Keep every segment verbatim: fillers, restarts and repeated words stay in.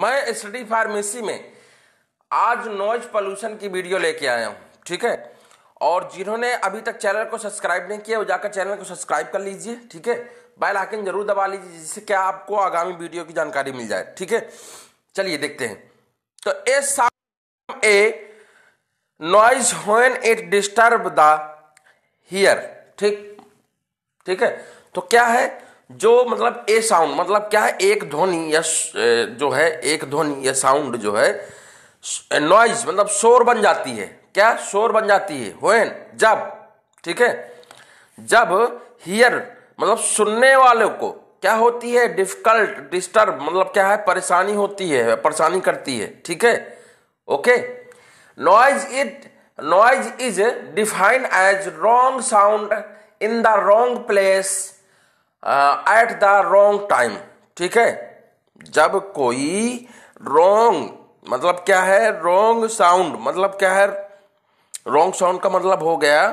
मैं study pharmacy में आज नॉइज पोल्यूशन की वीडियो लेके आया हूँ, ठीक है। और जिन्होंने अभी तक चैनल को सब्सक्राइब नहीं किया वो जाकर चैनल को सब्सक्राइब कर लीजिए, ठीक है। बेल आइकन जरूर दबा लीजिए जिससे क्या आपको आगामी वीडियो की जानकारी मिल जाए, ठीक है। चलिए देखते हैं। तो a sound a noise when it disturb the hear, ठीक ठीक है। तो क्या है जो मतलब ए साउंड मतलब क्या है, एक ध्वनि या जो है एक ध्वनि या साउंड जो है नॉइज मतलब शोर बन जाती है। क्या शोर बन जाती है? व्हेन जब, ठीक है, जब हियर मतलब सुनने वालों को क्या होती है, डिफिकल्ट डिस्टर्ब मतलब क्या है, परेशानी होती है, परेशानी करती है, ठीक है। Okay, noise it noise is defined as wrong sound in the wrong place at the wrong time, ठीक है। जब कोई रॉन्ग मतलब क्या है, रॉन्ग साउंड मतलब क्या है, रॉन्ग साउंड का मतलब हो गया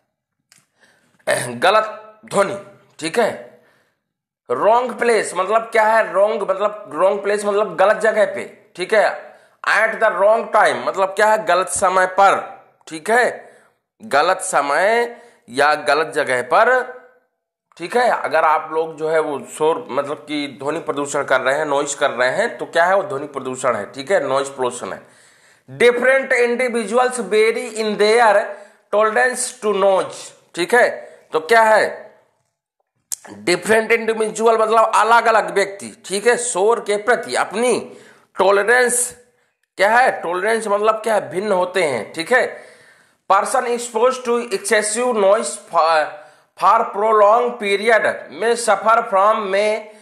गलत ध्वनि, ठीक है। रॉन्ग प्लेस मतलब क्या है, रॉन्ग मतलब रॉन्ग प्लेस मतलब गलत जगह पे, ठीक है। एट द रॉन्ग टाइम मतलब क्या है, गलत समय पर, ठीक है, गलत समय या गलत जगह पर, ठीक है। अगर आप लोग जो है वो शोर मतलब कि ध्वनि प्रदूषण कर रहे हैं, नॉइज कर रहे हैं, तो क्या है वो ध्वनि प्रदूषण है, ठीक है, नॉइज पोल्यूशन है। Different individuals vary in their tolerance to noise, ठीक है। तो क्या है, डिफरेंट इंडिविजुअल मतलब अलग अलग व्यक्ति, ठीक है, शोर के प्रति अपनी टॉलरेंस क्या है, टॉलरेंस मतलब क्या है, भिन्न होते हैं, ठीक है। Person expose to excessive noise for prolong period में सफर फ्रॉम में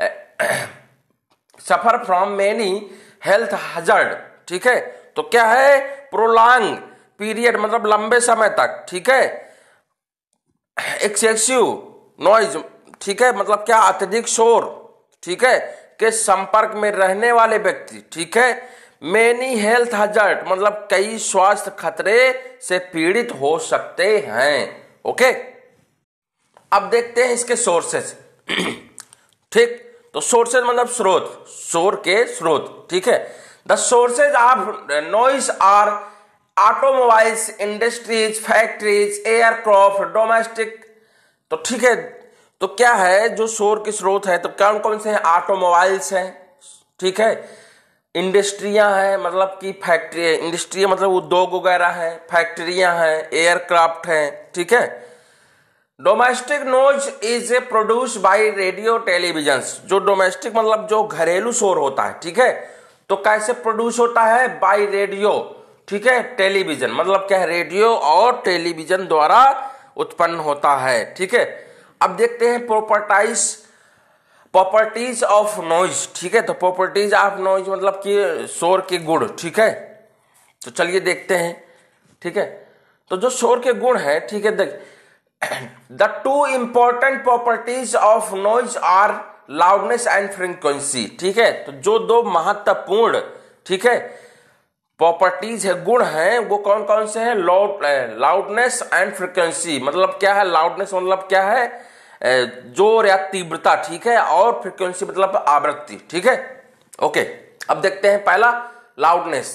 suffer from many health hazard, ठीक है। तो क्या है, प्रोलॉन्ग पीरियड मतलब लंबे समय तक, ठीक है, एक्सेसिव नॉइज, ठीक है, मतलब क्या अत्यधिक शोर, ठीक है, के संपर्क में रहने वाले व्यक्ति, ठीक है, मेनी हेल्थ हजार्ड मतलब कई स्वास्थ्य खतरे से पीड़ित हो सकते हैं। ओके, अब देखते हैं इसके सोर्सेस, ठीक। तो सोर्सेज मतलब स्रोत, शोर के स्रोत, ठीक है। The sources of noise are automobiles, industries, factories, aircraft, domestic. तो ठीक है, तो क्या है जो शोर के स्रोत है, तो कौन कौन से हैं? ऑटोमोबाइल्स हैं, ठीक है, इंडस्ट्रियां हैं मतलब कि फैक्ट्री, इंडस्ट्री मतलब उद्योग वगैरह है, फैक्ट्रियां हैं, एयरक्राफ्ट हैं, ठीक है। Domestic noise is produce by radio television. जो डोमेस्टिक मतलब जो घरेलू शोर होता है, ठीक है, तो कैसे प्रोड्यूस होता है? बाय रेडियो, ठीक है, टेलीविजन मतलब क्या है, रेडियो और टेलीविजन द्वारा उत्पन्न होता है, ठीक है। अब देखते हैं प्रॉपर्टीज प्रॉपर्टीज ऑफ नॉइज, ठीक है। तो प्रॉपर्टीज ऑफ नॉइज मतलब कि शोर के गुण, ठीक है। तो चलिए देखते हैं, ठीक है। तो जो शोर के गुण है, ठीक है, देख the two important properties of noise are loudness and frequency, ठीक है। तो जो दो महत्वपूर्ण, ठीक है, प्रॉपर्टीज है, गुण हैं, वो कौन कौन से हैं? लाउडनेस एंड फ्रीक्वेंसी मतलब क्या है, लाउडनेस मतलब क्या है, जोर या तीव्रता, ठीक है, और फ्रीक्वेंसी मतलब आवृत्ति, ठीक है। ओके, अब देखते हैं पहला लाउडनेस।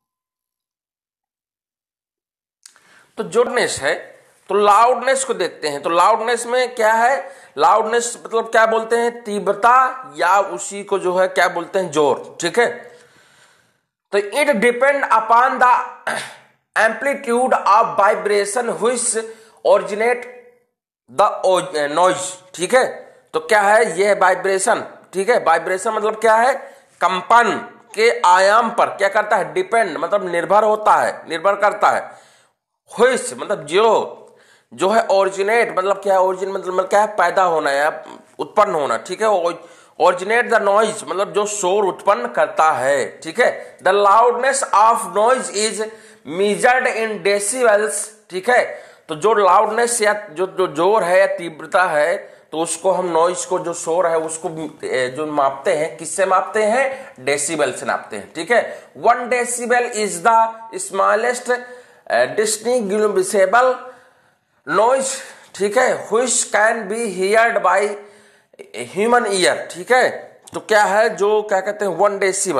तो जोरनेस है, तो लाउडनेस को देखते हैं। तो लाउडनेस में क्या है, लाउडनेस मतलब क्या बोलते हैं, तीव्रता या उसी को जो है क्या बोलते हैं, जोर, ठीक है। तो it depend upon the amplitude of vibration which originate the noise, ठीक है। तो क्या है ये वाइब्रेशन, ठीक है, वाइब्रेशन मतलब क्या है, कंपन के आयाम पर क्या करता है, डिपेंड मतलब निर्भर होता है, निर्भर करता है। व्हिच मतलब जो जो है ओरिजिनेट मतलब क्या है, ओरिजिन मतलब क्या है, पैदा होना या उत्पन्न होना, ठीक है। ओरिजिनेट द नॉइज मतलब जो शोर उत्पन्न करता है, ठीक है। The loudness of noise is measured in decibels, ठीक है। तो जो लाउडनेस या जो जो जोर है या तीव्रता है, तो उसको हम नॉइज को जो शोर है उसको जो मापते हैं, किससे मापते हैं? डेसिबल से नापते हैं, ठीक है। One decibel is the smallest distinguishable noise, ठीक है, which can be heard by human ear, ठीक है। तो क्या है जो क्या कहते हैं, वन डेसिबल,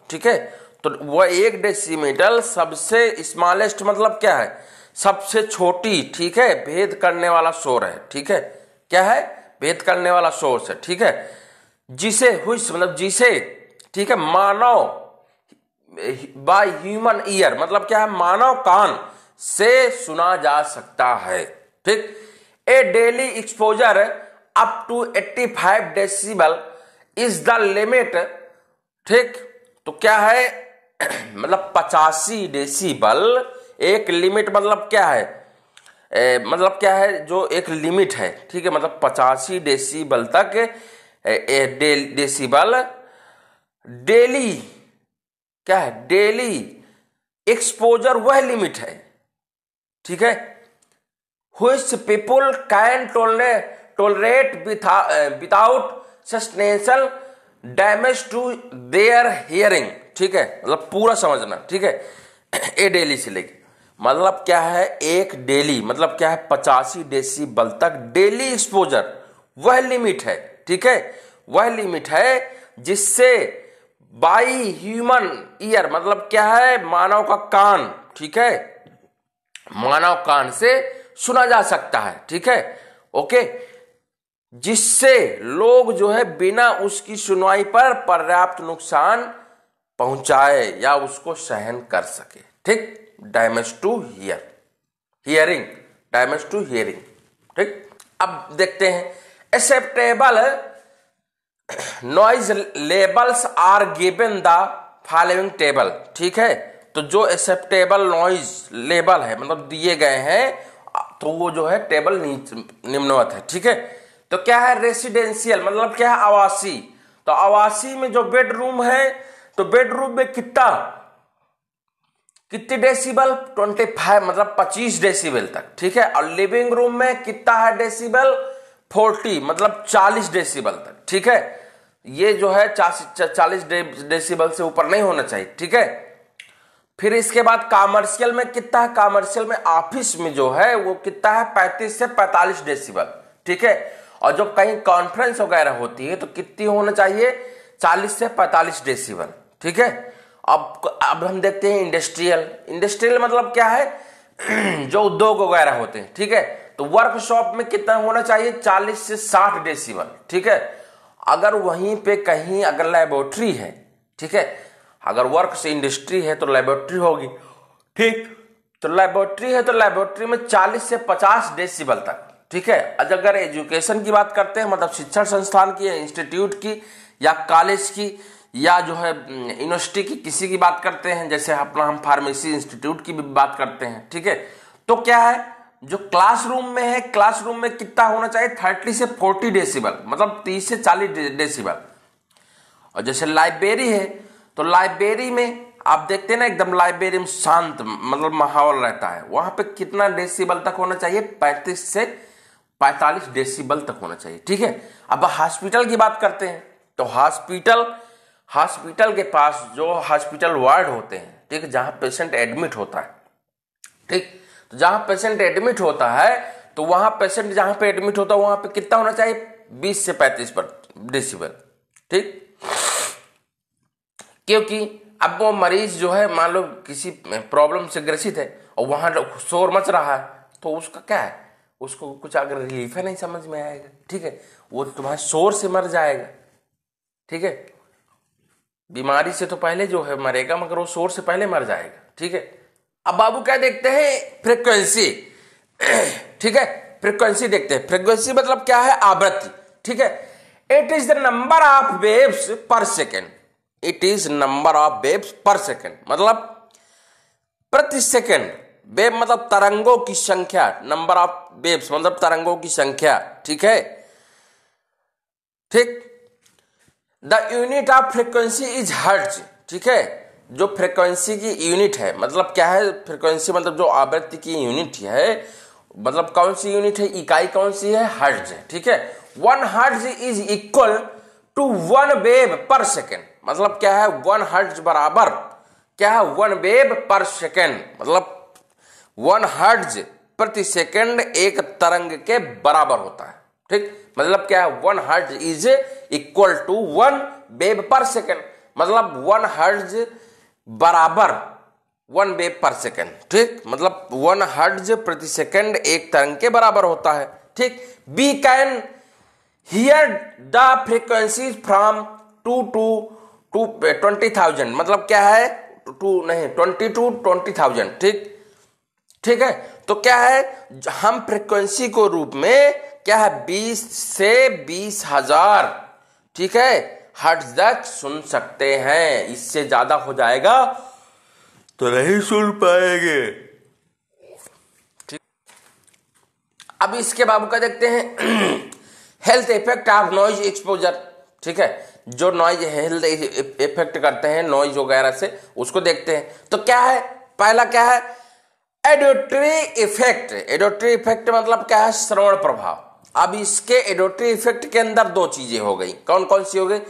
ठीक है, तो वह एक डेसीमीटर सबसे स्मॉलेस्ट मतलब क्या है, सबसे छोटी, ठीक है, भेद करने वाला शोर है, ठीक है, क्या है, भेद करने वाला सोर्स है, ठीक है, जिसे हुई मतलब जिसे, ठीक है, मानव बाय ह्यूमन ईयर मतलब क्या है, मानव कान से सुना जा सकता है, ठीक। A daily exposure up to पचासी डेसिबल इज द लिमिट, ठीक, तो क्या है मतलब पचासी डेसिबल एक लिमिट मतलब क्या है, ए, मतलब क्या है, जो एक लिमिट है, ठीक है, मतलब पचासी डेसिबल तक a, a, day, decibel daily, क्या है, डेली एक्सपोजर वह लिमिट है, ठीक है, which people can tolerate without substantial damage to their hearing, ठीक है, मतलब पूरा समझना, ठीक है, ए डेली से लेके मतलब क्या है, एक डेली मतलब क्या है, पचासी डेसिबल तक डेली एक्सपोजर वह लिमिट है, ठीक है, वह लिमिट है जिससे बाई ह्यूमन ईयर मतलब क्या है, मानव का कान, ठीक है, मानव कान से सुना जा सकता है, ठीक है, ओके, जिससे लोग जो है बिना उसकी सुनवाई पर पर्याप्त नुकसान पहुंचाए या उसको सहन कर सके, ठीक, damage to hear hearing damage to hearing, ठीक। अब देखते हैं acceptable noise levels are given the following table, ठीक है, तो जो एक्सेप्टेबल नॉइज लेबल है मतलब दिए गए हैं, तो वो जो है टेबल निम्नवत है, ठीक है, तो क्या है, रेसिडेंशियल मतलब क्या है, आवासी, तो आवासी में जो बेडरूम है, तो बेडरूम में कितना कितने डेसिबल, पच्चीस मतलब पच्चीस डेसिबल तक, ठीक है, और लिविंग रूम में कितना है डेसिबल, चालीस मतलब चालीस डेसिबल तक, ठीक है, ये जो है चालीस डेसिबल से ऊपर नहीं होना चाहिए, ठीक है। फिर इसके बाद कॉमर्शियल में कितना है, कॉमर्शियल में ऑफिस में जो है वो कितना है, पैंतीस से पैंतालीस डेसिबल, ठीक है, और जब कहीं कॉन्फ्रेंस वगैरह होती है तो कितनी होना चाहिए, चालीस से पैंतालीस डेसिबल, ठीक है। अब अब हम देखते हैं इंडस्ट्रियल, इंडस्ट्रियल मतलब क्या है, जो उद्योग वगैरह होते हैं, ठीक है, तो वर्कशॉप में कितना होना चाहिए, चालीस से साठ डेसिबल, ठीक है। अगर वहीं पे कहीं अगर लेबोरेटरी है, ठीक है, अगर वर्क से इंडस्ट्री है तो लेबोरेटरी होगी, ठीक, तो लेबोरेटरी है तो लेबोरेटरी में चालीस से पचास डेसिबल तक, ठीक है। अगर एजुकेशन की बात करते हैं मतलब शिक्षण संस्थान की, इंस्टीट्यूट की या कॉलेज की या जो है यूनिवर्सिटी की किसी की बात करते हैं, जैसे अपना हम फार्मेसी इंस्टीट्यूट की भी बात करते हैं, ठीक है, तो क्या है, जो क्लासरूम में है, क्लासरूम में कितना होना चाहिए, तीस से चालीस डेसिबल मतलब तीस से चालीस डेसिबल। और जैसे लाइब्रेरी है तो लाइब्रेरी में आप देखते हैं ना, एकदम लाइब्रेरी में शांत मतलब माहौल रहता है, वहां पे कितना डेसिबल तक होना चाहिए, पैंतीस से पैंतालीस डेसिबल तक होना चाहिए, ठीक है। अब हॉस्पिटल की बात करते हैं तो हॉस्पिटल हॉस्पिटल के पास जो हॉस्पिटल वार्ड होते हैं, ठीक है, जहां पेशेंट एडमिट होता है, ठीक, तो जहां पेशेंट एडमिट होता है तो वहां पेशेंट जहां पे एडमिट होता है वहां पे कितना होना चाहिए, बीस से पैंतीस डेसिबल, ठीक, क्योंकि अब वो मरीज जो है मान लो किसी प्रॉब्लम से ग्रसित है और वहां शोर मच रहा है, तो उसका क्या है, उसको कुछ अगर रिलीफ है नहीं समझ में आएगा, ठीक है, वो तुम्हारे शोर से मर जाएगा, ठीक है, बीमारी से तो पहले जो है मरेगा मगर वो शोर से पहले मर जाएगा, ठीक है। अब बाबू क्या देखते हैं, फ्रीक्वेंसी, ठीक है, फ्रीक्वेंसी देखते हैं, फ्रीक्वेंसी मतलब क्या है, आवृत्ति, ठीक है, it is the number of waves per second, it is number of waves per second मतलब प्रति सेकेंड, वेव मतलब तरंगों की संख्या, नंबर ऑफ वेव्स मतलब तरंगों की संख्या, ठीक है, ठीक। The unit of frequency is hertz, ठीक है, जो फ्रीक्वेंसी की यूनिट है मतलब क्या है, फ्रीक्वेंसी मतलब जो आवृत्ति की यूनिट है, मतलब कौन सी यूनिट है, इकाई कौन सी है, हर्ट्ज है, ठीक है। One hertz is equal to one wave per second मतलब क्या है, वन हर्ट्ज बराबर क्या है, वन वेव पर सेकेंड मतलब वन हर्ट्ज प्रति सेकेंड एक तरंग के बराबर होता है, ठीक, मतलब क्या है, one hertz is equal to one wave per second, मतलब वन हर्ट्ज बराबर वन वेव पर सेकेंड, ठीक, मतलब वन हर्ट्ज प्रति सेकेंड एक तरंग के बराबर होता है, ठीक। We can hear the frequency from two two to twenty thousand, मतलब क्या है, टू नहीं ट्वेंटी टू ट्वेंटी थाउजेंड, ठीक ठीक है। तो क्या है, हम फ्रीक्वेंसी को रूप में क्या है बीस से बीस हजार, ठीक है, हर्ट्ज तक सुन सकते हैं। इससे ज्यादा हो जाएगा तो नहीं सुन पाएंगे, ठीक। अब इसके बाबू का देखते हैं health effect of noise exposure, ठीक है, जो नॉइज हेल्थ इफेक्ट करते हैं नॉइज वगैरह से, उसको देखते हैं। तो क्या है, पहला क्या है, एडोटरी इफेक्ट। एडोटरी इफेक्ट मतलब क्या है, श्रवण प्रभाव। अब इसके एडोटरी इफेक्ट के अंदर दो चीजें हो गई, कौन कौन सी हो गई,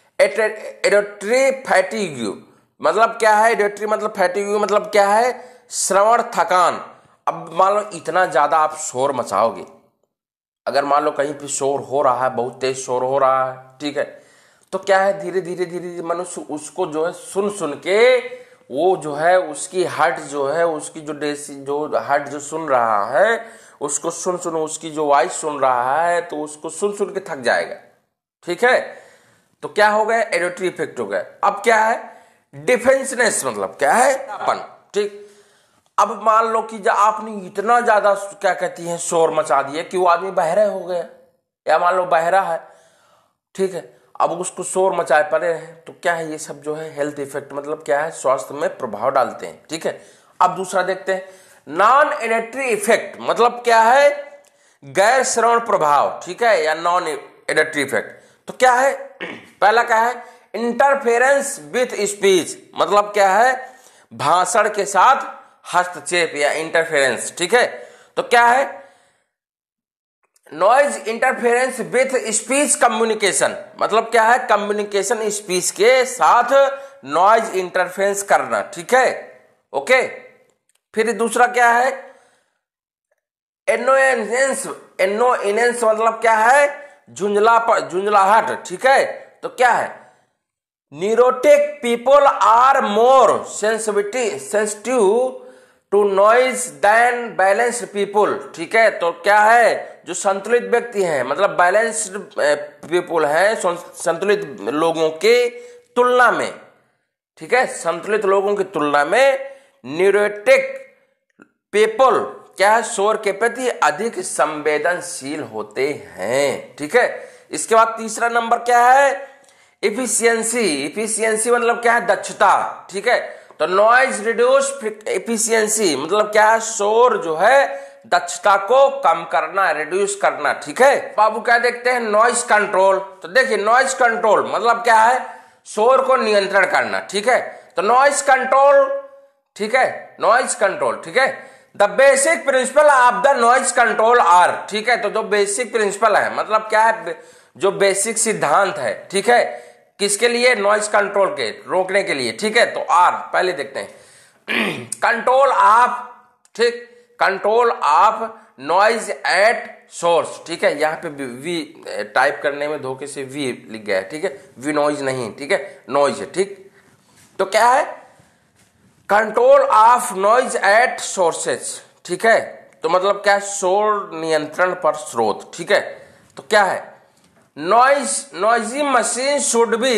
एडोटरी फैटिग्यू, मतलब क्या है, एडोटरी मतलब फैटिग्यू मतलब क्या है, श्रवण थकान। अब मान लो इतना ज्यादा आप शोर मचाओगे, अगर मान लो कहीं पे शोर हो रहा है, बहुत तेज शोर हो रहा है, ठीक है, तो क्या है, धीरे धीरे धीरे धीरे मनुष्य उसको जो है सुन सुन के वो जो है उसकी हार्ट जो है उसकी जो डेसी जो हार्ट जो सुन रहा है उसको सुन सुन उसकी जो वॉइस सुन रहा है तो उसको सुन सुन के थक जाएगा, ठीक है। तो क्या हो गया, एडोटरी इफेक्ट हो गया। अब क्या है, डिफेंसनेस, मतलब क्या है, अपन, ठीक। अब मान लो कि आपने इतना ज्यादा क्या कहती है शोर मचा दिया कि वो आदमी बहरा हो गया, या मान लो बहरा है, ठीक है, अब उसको शोर मचाए पड़े हैं, तो क्या है, ये सब जो है हेल्थ इफेक्ट, मतलब क्या है, स्वास्थ्य में प्रभाव डालते हैं, ठीक है। अब दूसरा देखते हैं नॉन एडेटरी इफेक्ट, मतलब क्या है, गैर श्रवण प्रभाव, ठीक है, या नॉन एडेटरी इफेक्ट। तो क्या है, पहला क्या है, इंटरफेरेंस विथ स्पीच, मतलब क्या है, भाषण के साथ हस्तक्षेप या इंटरफेरेंस, ठीक है। तो क्या है, noise interference with speech communication, मतलब क्या है, कम्युनिकेशन स्पीच के साथ नॉइज इंटरफेरेंस करना, ठीक है, ओके। फिर दूसरा क्या है, एनोइनेंस। एनोइनेंस मतलब क्या है, झुंझला पर झुंझलाहट, ठीक है। तो क्या है, neurotic people are more sensitive sensitive to noise than balanced people, ठीक है। तो क्या है, जो संतुलित व्यक्ति हैं, मतलब बैलेंस्ड पीपुल हैं, संतुलित लोगों के तुलना में, ठीक है, संतुलित लोगों की तुलना में न्यूरोटिक पीपल क्या है, शोर के प्रति अधिक संवेदनशील होते हैं, ठीक है। इसके बाद तीसरा नंबर क्या है, इफिशियंसी। इफिशियंसी मतलब क्या है, दक्षता, ठीक है। तो नॉइज रिड्यूस एफिशिएंसी मतलब क्या है, शोर जो है दक्षता को कम करना, रिड्यूस करना, ठीक है। बाबू क्या देखते हैं, नॉइज कंट्रोल। तो देखिए नॉइज कंट्रोल मतलब क्या है, शोर को नियंत्रण करना, ठीक है। तो नॉइज कंट्रोल, ठीक है, नॉइज कंट्रोल, ठीक है। The basic principle of the noise control are, ठीक है। तो जो बेसिक प्रिंसिपल है मतलब क्या है, जो बेसिक सिद्धांत है, ठीक है, किसके लिए, नॉइज कंट्रोल के रोकने के लिए, ठीक है। तो आर पहले देखते हैं, कंट्रोल ऑफ, ठीक, control of noise at source, ठीक है। यहाँ पे वी टाइप करने में धोखे से वी लिख गया है, ठीक है, वी नॉइज नहीं, ठीक है, नॉइज है, ठीक। तो क्या है, control of noise at sources, ठीक है। तो मतलब क्या है, शोर नियंत्रण पर स्रोत, ठीक है। तो क्या है, noise noisy machine should be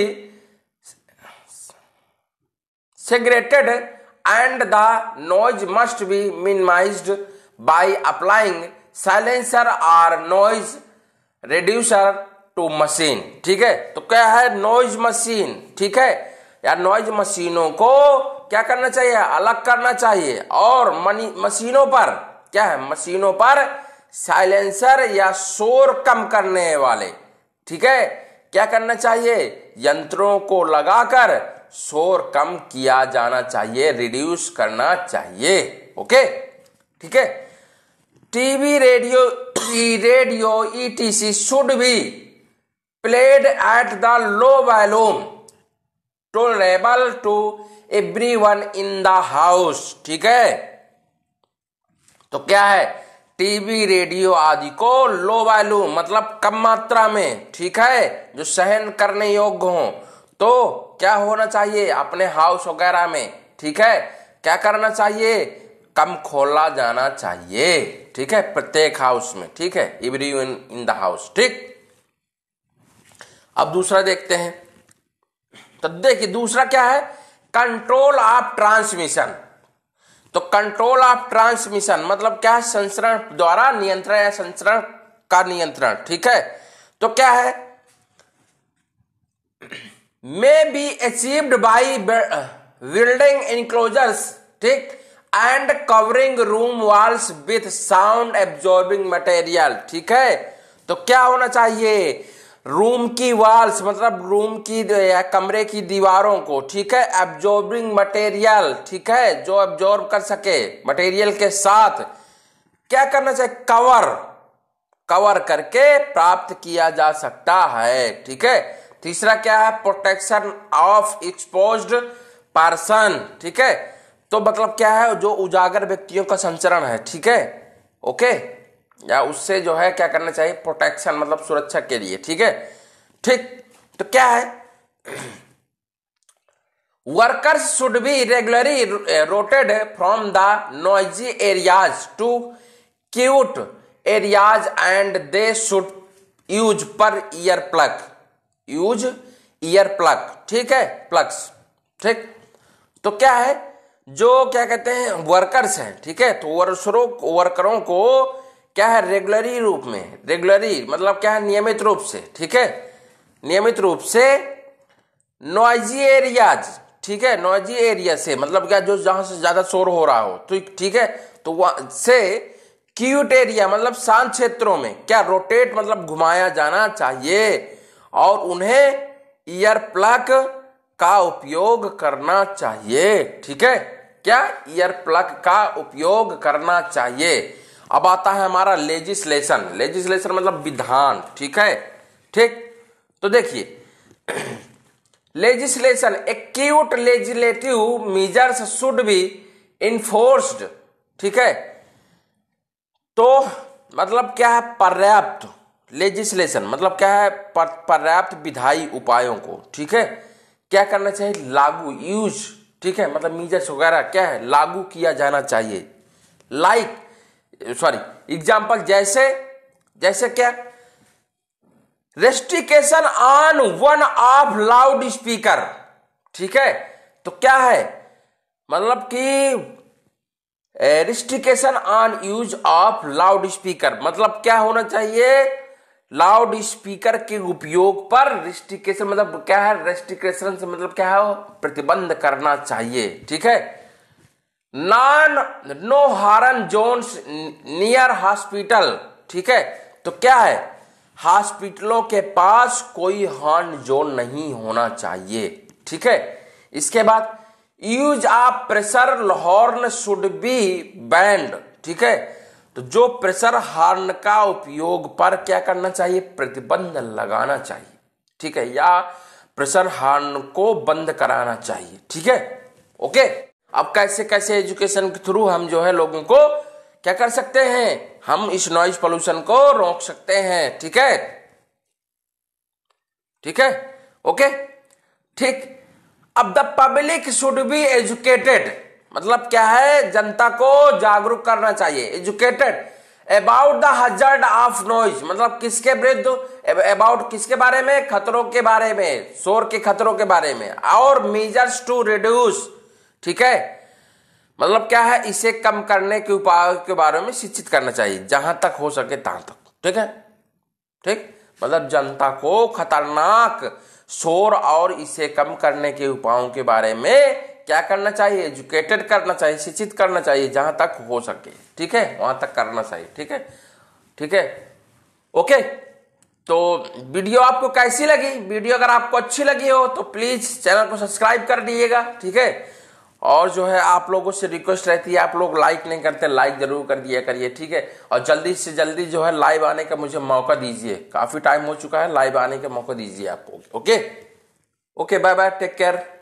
segregated and the noise must be minimized by applying silencer or noise reducer to machine, ठीक है। तो क्या है, नॉइज मशीन, ठीक है, या नॉइज मशीनों को क्या करना चाहिए, अलग करना चाहिए, और मशीनों पर क्या है, मशीनों पर साइलेंसर या शोर कम करने वाले, ठीक है, क्या करना चाहिए, यंत्रों को लगाकर शोर कम किया जाना चाहिए, रिड्यूस करना चाहिए, ओके, ठीक है। TV, radio, radio ETC should be played at the low volume tolerable to everyone in the house, ठीक है। तो क्या है, टीवी, रेडियो आदि को लो वॉल्यूम मतलब कम मात्रा में, ठीक है, जो सहन करने योग्य हो, तो क्या होना चाहिए अपने हाउस वगैरह में, ठीक है, क्या करना चाहिए, कम खोला जाना चाहिए, ठीक है, प्रत्येक हाउस में, ठीक है, एवरीवन इन द हाउस, ठीक। अब दूसरा देखते हैं। तो देखिए दूसरा क्या है, कंट्रोल ऑफ ट्रांसमिशन। तो कंट्रोल ऑफ ट्रांसमिशन मतलब क्या है, संचरण द्वारा नियंत्रण या संचरण का नियंत्रण, ठीक है। तो क्या है, may be achieved by building enclosures, ठीक, and covering room walls with sound absorbing material, ठीक है। तो क्या होना चाहिए, रूम की वॉल्स मतलब रूम की या कमरे की दीवारों को, ठीक है, एब्जॉर्बिंग मटेरियल, ठीक है, जो एब्जॉर्ब कर सके मटेरियल के साथ क्या करना चाहिए, कवर कवर करके प्राप्त किया जा सकता है, ठीक है। तीसरा क्या है, प्रोटेक्शन ऑफ एक्सपोज्ड पर्सन, ठीक है। तो मतलब क्या है, जो उजागर व्यक्तियों का संचरण है, ठीक है, ओके, या उससे जो है क्या करना चाहिए, प्रोटेक्शन मतलब सुरक्षा के लिए, ठीक है, ठीक। तो क्या है, workers should be regularly rotated from the noisy areas to quiet areas and they should use पर ear plug use ear plug, ठीक है, प्लग्स, ठीक। तो क्या है, जो क्या कहते हैं वर्कर्स हैं, ठीक है, तो वर्करों वर्करों को क्या है, रेगुलरी रूप में, रेगुलरी मतलब क्या है, नियमित रूप से, ठीक है, नियमित रूप से नॉइजी एरियाज, ठीक है, नॉइजी एरिया से मतलब क्या, जो जहां से ज्यादा शोर हो रहा हो, तो ठीक है, तो वहां से क्यूट एरिया मतलब शांत क्षेत्रों में क्या, रोटेट मतलब घुमाया जाना चाहिए और उन्हें ईयर प्लग का उपयोग करना चाहिए, ठीक है, क्या, ईयर प्लग का उपयोग करना चाहिए। अब आता है हमारा लेजिस्लेशन। लेजिस्लेशन मतलब विधान, ठीक है, ठीक। तो देखिए legislation, acute legislative measures should be enforced, ठीक है। तो मतलब क्या है, पर्याप्त, लेजिस्लेशन मतलब क्या है, पर, पर्याप्त विधायी उपायों को, ठीक है, क्या करना चाहिए, लागू, यूज, ठीक है, मतलब मीजर्स वगैरह क्या है, लागू किया जाना चाहिए। लाइक सॉरी एग्जाम्पल, जैसे जैसे क्या, restriction on one of loud speaker, ठीक है। तो क्या है, मतलब कि restriction on use of loud speaker मतलब क्या होना चाहिए, लाउड स्पीकर के उपयोग पर रिस्ट्रिक्शन मतलब क्या है, रेस्ट्रिक्शन से मतलब क्या है, प्रतिबंध करना चाहिए, ठीक है। Non no horn zones near hospital, ठीक है। तो क्या है, हॉस्पिटलों के पास कोई हॉर्न जोन नहीं होना चाहिए, ठीक है। इसके बाद use of pressure horn should be banned, ठीक है। तो जो प्रेशर हॉर्न का उपयोग पर क्या करना चाहिए, प्रतिबंध लगाना चाहिए, ठीक है, या प्रेशर हॉर्न को बंद कराना चाहिए, ठीक है, ओके। अब कैसे कैसे एजुकेशन के थ्रू हम जो है लोगों को क्या कर सकते हैं, हम इस नॉइज पोल्यूशन को रोक सकते हैं, ठीक है, ठीक है, ओके, ठीक। अब the public should be educated मतलब क्या है, जनता को जागरूक करना चाहिए, educated about the hazard of noise मतलब किसके विरुद्ध, अबाउट किसके बारे में, खतरों के बारे में, शोर के खतरों के बारे में, और मेजर्स टू रिड्यूस, ठीक है, मतलब क्या है, इसे कम करने के उपाय के बारे में शिक्षित करना चाहिए जहां तक हो सके तहां तक, ठीक है, ठीक, मतलब जनता को खतरनाक शोर और इसे कम करने के उपायों के बारे में क्या करना चाहिए, एजुकेटेड करना चाहिए, शिक्षित करना चाहिए जहां तक हो सके, ठीक है, वहां तक करना चाहिए, ठीक है, ठीक है, ओके। तो वीडियो आपको कैसी लगी, वीडियो अगर आपको अच्छी लगी हो तो प्लीज चैनल को सब्सक्राइब कर दीजिएगा, ठीक है। और जो है आप लोगों से रिक्वेस्ट रहती है, आप लोग लाइक नहीं करते, लाइक जरूर कर दिया करिए, ठीक है। और जल्दी से जल्दी जो है लाइव आने का मुझे मौका दीजिए, काफी टाइम हो चुका है, लाइव आने का मौका दीजिए आपको, okay okay, bye bye, take care.